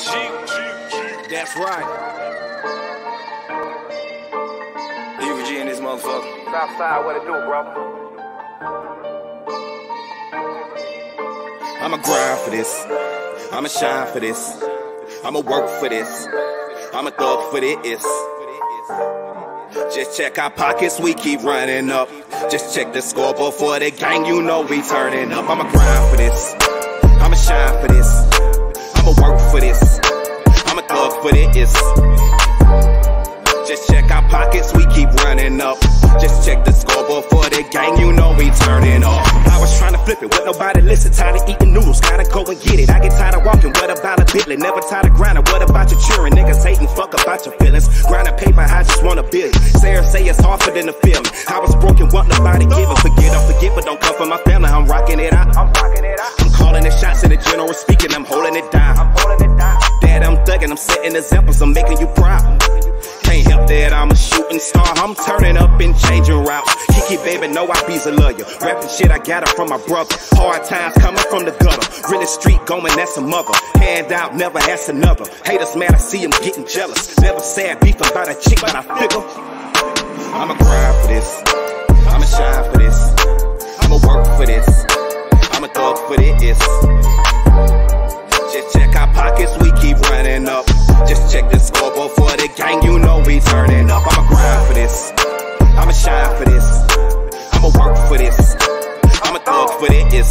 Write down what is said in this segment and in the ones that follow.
That's right. UVG in this motherfucker. Southside, what it do, bro? I'ma grind for this. I'ma shine for this. I'ma work for this. I'm a thug for this. Just check our pockets, we keep running up. Just check the scoreboard for the gang, you know we turning up. I'ma grind for this. I'ma shine for this. I'ma work for this. I'm a thug for this. Just check our pockets, we keep running up. Just check the scoreboard for the gang, you know we turning up. I was trying to flip it, but nobody listen. Tired of eating noodles, gotta go and get it. I get tired of walking, what about a Bentley? Never tired of grinding, what about your cheering? Niggas hating, fuck about your feelings. Grinding paper, I just want a billion. Sarah say it's harder than the feeling. I was broken, want nobody giving. Forget, don't forget, but don't come for my family. I'm rocking it out. I'm calling the shots in the general speaking, I'm holding it down. Dad, I'm thugging, I'm setting examples, I'm making you proud. Can't help that I'm a shooting star. I'm turning up and changing routes. Kiki, baby, know I be's a lawyer. Rapping shit, I got it from my brother. Hard times coming from the gutter. Really street going, that's a mother. Hand out, never ask another. Haters mad, I see them getting jealous. Never sad beef about a chick, but I figure I'ma grind for this. I'ma shine for this. I'ma work for this. I'm a thug for this. Just check our pockets, we keep running up. Just check the scoreboard for the gang, you know we turning up. I'ma grind for this. I'ma shine for this. I'ma work for this. I'm a thug for this.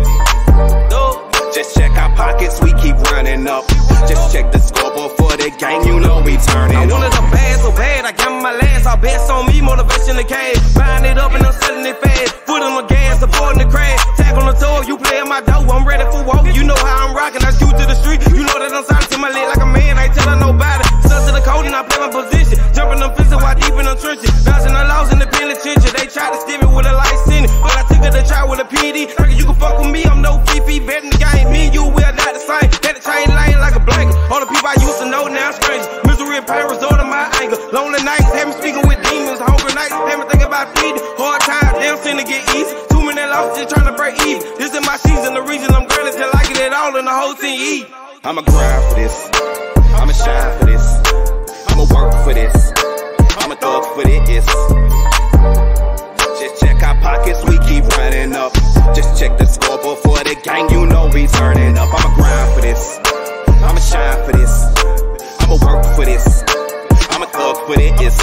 Just check our pockets, we keep running up. Just check the scoreboard for the gang, you know we turning up. I wanted a bad so bad, I got my last. All bets on me, motivation to cash. Buying it up and I'm selling it fast. Foot on the gas, supporting the crash. Tack on the toe, you play in my dough, I'm ready for war. You know how I'm rocking, I shoot to the street. You know that I'm solid to my leg like a man, I ain't telling nobody. Stuck to the code and I play my position. Jumping them fences while deep in them trenches. Bouncing the laws in the penitentiary. They tried to steal it with a light sentence, but I took it to try with a PD. Like you can fuck with me, I'm no Fifi. Betting the game, me and you will not the same. Had to change lane like a blanket. All the people I used to know now strangers. Misery and pain resort of my anger. Lonely nights, had me speaking with demons. Hungry nights, had me thinking about feeding. Hard times, they don't seem to get easy. Too many losses, just trying to break even. This is my season, the reason I'm grinding till I get it all and the whole team eat. I'ma grind for this. I'ma shine for this. I'ma work for this. I'm a thug for this. Just check our pockets, we keep running up. Just check the scoreboard for the gang, you know we turning up. I'ma grind for this. I'ma shine for this. I'ma work for this. I'm a thug for this.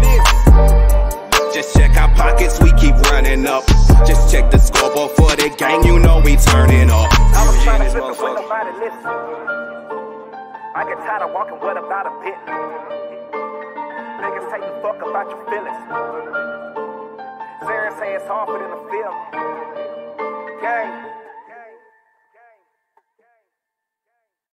Just check our pockets, we keep running up. Just check the scoreboard for the gang, you know we turning up. I was trying to flip it when nobody listen. I get tired of walking, what about a bit? Niggas take the fuck about your feelings. Sarah say it's harder than the film. Gang.